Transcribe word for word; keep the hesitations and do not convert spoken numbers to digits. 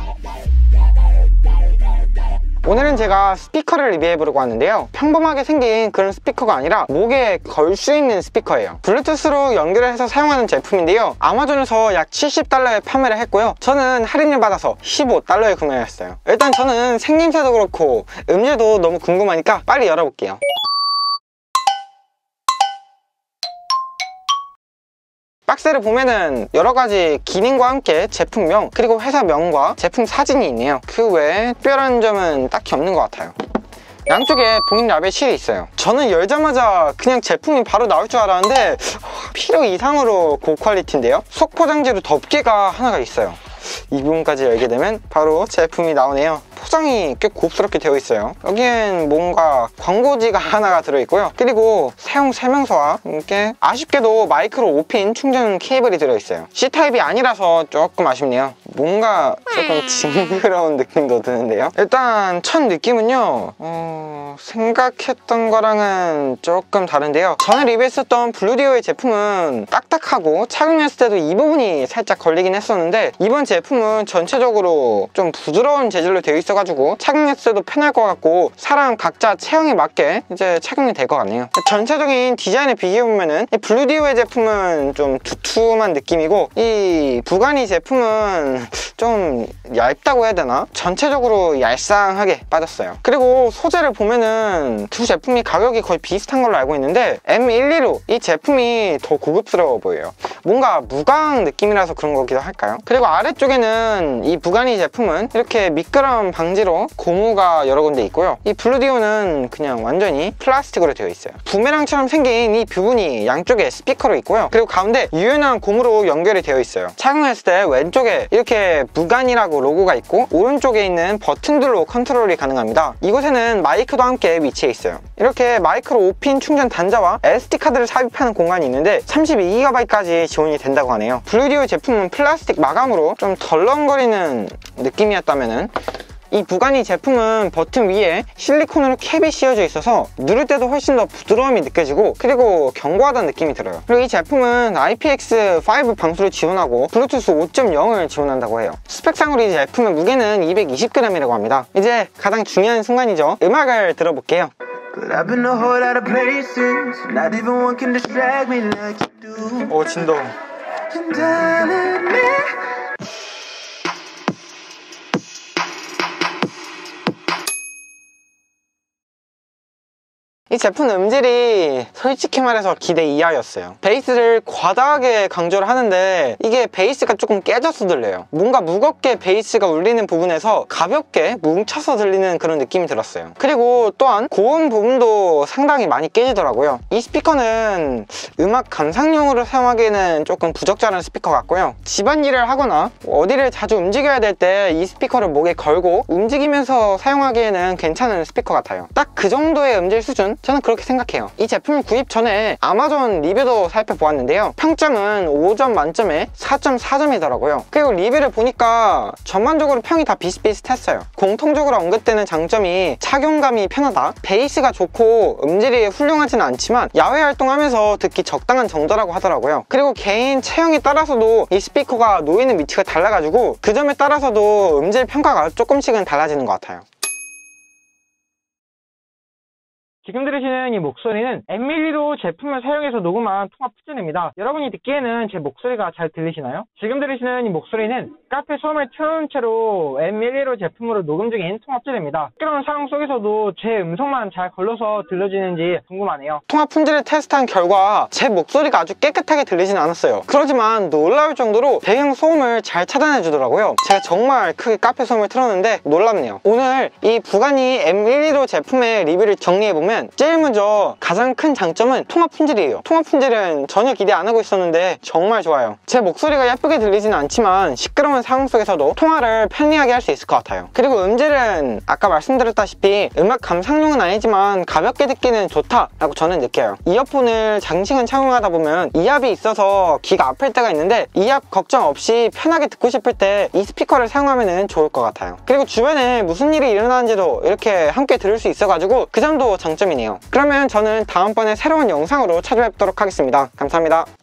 오늘은 제가 스피커를 리뷰해보려고 하는데요, 평범하게 생긴 그런 스피커가 아니라 목에 걸 수 있는 스피커예요. 블루투스로 연결을 해서 사용하는 제품인데요, 아마존에서 약 칠십 달러에 판매를 했고요, 저는 할인을 받아서 십오 달러에 구매를 했어요. 일단 저는 생김새도 그렇고 음질도 너무 궁금하니까 빨리 열어볼게요. 박스를 보면은 여러가지 기능과 함께 제품명 그리고 회사명과 제품 사진이 있네요. 그 외에 특별한 점은 딱히 없는 것 같아요. 양쪽에 봉인 라벨 실이 있어요. 저는 열자마자 그냥 제품이 바로 나올 줄 알았는데 필요 이상으로 고퀄리티인데요. 속 포장지로 덮개가 하나가 있어요. 이 부분까지 열게 되면 바로 제품이 나오네요. 포장이 꽤 곱스럽게 되어 있어요. 여기엔 뭔가 광고지가 하나가 들어있고요, 그리고 사용 설명서와 함께 아쉽게도 마이크로 오 핀 충전 케이블이 들어있어요. C타입이 아니라서 조금 아쉽네요. 뭔가 조금 징그러운 느낌도 드는데요. 일단 첫 느낌은요, 어... 생각했던 거랑은 조금 다른데요, 전에 리뷰했었던 블루디오의 제품은 딱딱하고 착용했을 때도 이 부분이 살짝 걸리긴 했었는데, 이번 제품은 전체적으로 좀 부드러운 재질로 되어 있어가지고 착용했을 때도 편할 것 같고 사람 각자 체형에 맞게 이제 착용이 될 것 같네요. 전체적인 디자인에 비교해보면은 이 블루디오의 제품은 좀 두툼한 느낌이고, 이 부가니 제품은 좀 얇다고 해야 되나? 전체적으로 얄쌍하게 빠졌어요. 그리고 소재를 보면은 두 제품이 가격이 거의 비슷한 걸로 알고 있는데 엠 십이로 이 제품이 더 고급스러워 보여요. 뭔가 무광 느낌이라서 그런 거기도 할까요? 그리고 아래쪽에는 이 부가니 제품은 이렇게 미끄럼 방지로 고무가 여러 군데 있고요, 이 블루디오는 그냥 완전히 플라스틱으로 되어 있어요. 부메랑처럼 생긴 이 부분이 양쪽에 스피커로 있고요, 그리고 가운데 유연한 고무로 연결이 되어 있어요. 착용했을 때 왼쪽에 이렇게 부가니라고 로고가 있고 오른쪽에 있는 버튼들로 컨트롤이 가능합니다. 이곳에는 마이크도 함께 위치해 있어요. 이렇게 마이크로 오 핀 충전 단자와 에스디카드를 삽입하는 공간이 있는데 삼십이 기가바이트까지 지원이 된다고 하네요. 블루디오 제품은 플라스틱 마감으로 좀 덜렁거리는 느낌이었다면은 이 부가니 제품은 버튼 위에 실리콘으로 캡이 씌워져 있어서 누를 때도 훨씬 더 부드러움이 느껴지고 그리고 견고하다는 느낌이 들어요. 그리고 이 제품은 아이 피 엑스 오 방수를 지원하고 블루투스 오 점 영을 지원한다고 해요. 스펙상으로 이 제품의 무게는 이백이십 그램이라고 합니다. 이제 가장 중요한 순간이죠. 음악을 들어볼게요. 오, 진동. 이 제품 음질이 솔직히 말해서 기대 이하였어요. 베이스를 과다하게 강조를 하는데 이게 베이스가 조금 깨져서 들려요. 뭔가 무겁게 베이스가 울리는 부분에서 가볍게 뭉쳐서 들리는 그런 느낌이 들었어요. 그리고 또한 고음 부분도 상당히 많이 깨지더라고요. 이 스피커는 음악 감상용으로 사용하기에는 조금 부적절한 스피커 같고요, 집안일을 하거나 어디를 자주 움직여야 될 때 이 스피커를 목에 걸고 움직이면서 사용하기에는 괜찮은 스피커 같아요. 딱 그 정도의 음질 수준? 저는 그렇게 생각해요. 이 제품을 구입 전에 아마존 리뷰도 살펴보았는데요, 평점은 오 점 만점에 사 점 사 점이더라고요 그리고 리뷰를 보니까 전반적으로 평이 다 비슷비슷했어요. 공통적으로 언급되는 장점이 착용감이 편하다, 베이스가 좋고 음질이 훌륭하지는 않지만 야외 활동하면서 듣기 적당한 정도라고 하더라고요. 그리고 개인 체형에 따라서도 이 스피커가 놓이는 위치가 달라가지고 그 점에 따라서도 음질 평가가 조금씩은 달라지는 것 같아요. 지금 들으시는 이 목소리는 엠 십이로 제품을 사용해서 녹음한 통화 푸전입니다. 여러분이 듣기에는 제 목소리가 잘 들리시나요? 지금 들으시는 이 목소리는 카페 소음을 틀어놓은 채로 엠 십이로 제품으로 녹음 중인 통화 푸전입니다. 그런 상황 속에서도 제 음성만 잘 걸러서 들려지는지 궁금하네요. 통화 품질을 테스트한 결과 제 목소리가 아주 깨끗하게 들리진 않았어요. 그렇지만 놀라울 정도로 배경 소음을 잘 차단해 주더라고요. 제가 정말 크게 카페 소음을 틀었는데 놀랍네요. 오늘 이 부가니 엠 십이로 제품의 리뷰를 정리해보면 제일 먼저 가장 큰 장점은 통화 품질이에요. 통화 품질은 전혀 기대 안 하고 있었는데 정말 좋아요. 제 목소리가 예쁘게 들리지는 않지만 시끄러운 상황 속에서도 통화를 편리하게 할 수 있을 것 같아요. 그리고 음질은 아까 말씀드렸다시피 음악 감상용은 아니지만 가볍게 듣기는 좋다라고 저는 느껴요. 이어폰을 장시간 착용하다 보면 이압이 있어서 귀가 아플 때가 있는데 이압 걱정 없이 편하게 듣고 싶을 때 이 스피커를 사용하면 좋을 것 같아요. 그리고 주변에 무슨 일이 일어나는지도 이렇게 함께 들을 수 있어가지고 그 점도 장점이네요. 그러면 저는 다음번에 새로운 영상으로 찾아뵙도록 하겠습니다. 감사합니다.